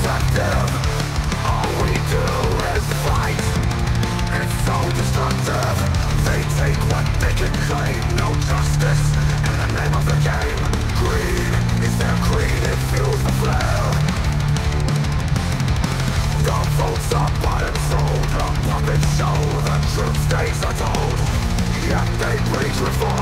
deceptive. All we do is fight. It's so destructive. They take what they can claim. No justice in the name of the game. Greed is their creed. It fuels the flare. The votes are bought and sold. A puppet show. The truth stays untold. Yet they preach reform.